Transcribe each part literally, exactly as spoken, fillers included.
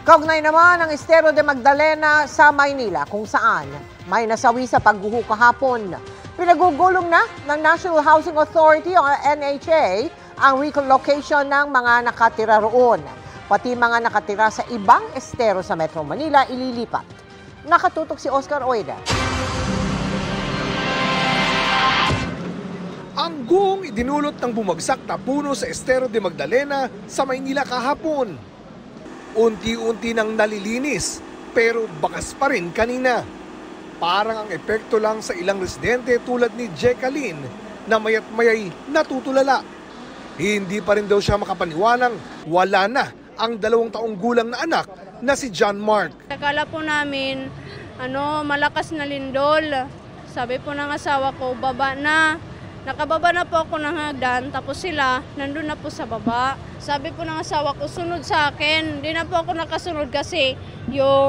Kaugnay naman ang Estero de Magdalena sa Maynila kung saan may nasawi sa pagguho kahapon. Pinagugulong na ng National Housing Authority o N H A ang relocation ng mga nakatira roon. Pati mga nakatira sa ibang estero sa Metro Manila ililipat. Nakatutok si Oscar Oida. Ang guhong idinulot ng bumagsak na puno sa Estero de Magdalena sa Maynila kahapon. Unti-unti nang nalilinis pero bakas pa rin kanina. Parang ang epekto lang sa ilang residente tulad ni Jekaline na mayat mayay natutulala. Hindi pa rin daw siya makapaniwalang wala na ang dalawang taong gulang na anak na si John Mark. Akala po namin ano, malakas na lindol. Sabi po ng asawa ko, baba na. Nakababa na po ako ng hagdan, tapos sila nandun na po sa baba. Sabi po ng asawa ko, sunod sa akin. Hindi na po ako nakasunod kasi yung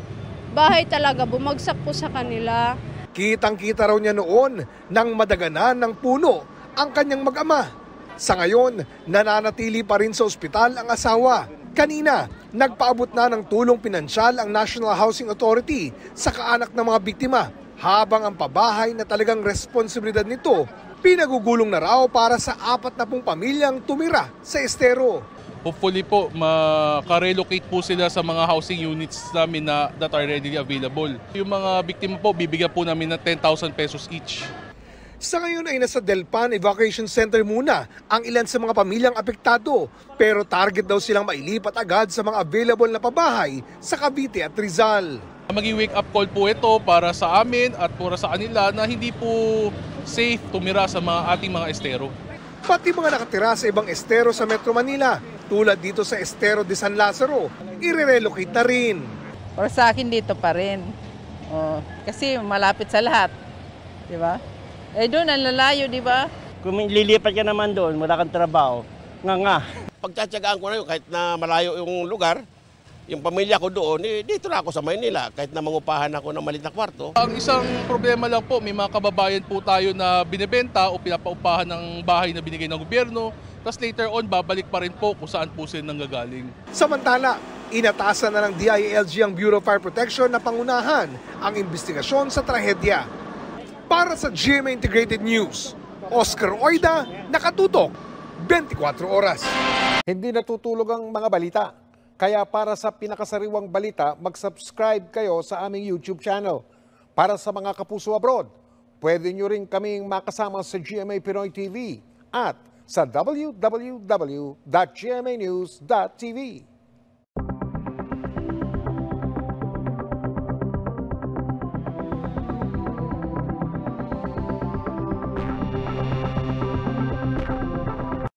bahay talaga bumagsak po sa kanila. Kitang-kita raw niya noon nang madaganan ng puno ang kanyang mag-ama. Sa ngayon, nananatili pa rin sa ospital ang asawa. Kanina, nagpaabot na ng tulong pinansyal ang National Housing Authority sa kaanak ng mga biktima. Habang ang pabahay na talagang responsibilidad nito, pinagugulong na raw para sa apat na pung pamilyang tumira sa Estero. Hopefully po, maka-relocate po sila sa mga housing units namin na that are readily available. Yung mga biktima po, bibigyan po namin ng ten thousand pesos each. Sa ngayon ay nasa Delpan Evacuation Center muna ang ilan sa mga pamilyang apektado. Pero target daw silang mailipat agad sa mga available na pabahay sa Cavite at Rizal. Maging wake up call po ito para sa amin at para sa kanila na hindi po safe tumira sa mga ating mga estero. Pati mga nakatira sa ibang estero sa Metro Manila, tulad dito sa Estero de San Lazaro, i-relocate na rin. Para sa akin dito pa rin. Oh, kasi malapit sa lahat. Di ba? Eh doon, ang lalayo, di ba? Kung lilipat ka naman doon, wala kang trabaho, nga nga. Pagtsatsagaan ko na yun, kahit na malayo yung lugar, yung pamilya ko doon, eh, dito na ako sa Maynila, kahit na mangupahan ako ng maliit na kwarto. Ang isang problema lang po, may mga kababayan po tayo na binibenta o pinapaupahan ng bahay na binigay ng gobyerno, tapos later on, babalik pa rin po kung saan po sila nanggagaling. Samantala, inatasan na ng D I A L G ang Bureau of Fire Protection na pangunahan ang investigasyon sa trahedya. Para sa G M A Integrated News, Oscar Oida, nakatutok, twenty-four oras. Hindi natutulog ang mga balita. Kaya para sa pinakasariwang balita, mag-subscribe kayo sa aming YouTube channel. Para sa mga kapuso abroad, pwede nyo rin kaming makasama sa G M A Pinoy T V at sa w w w dot g m a news dot t v.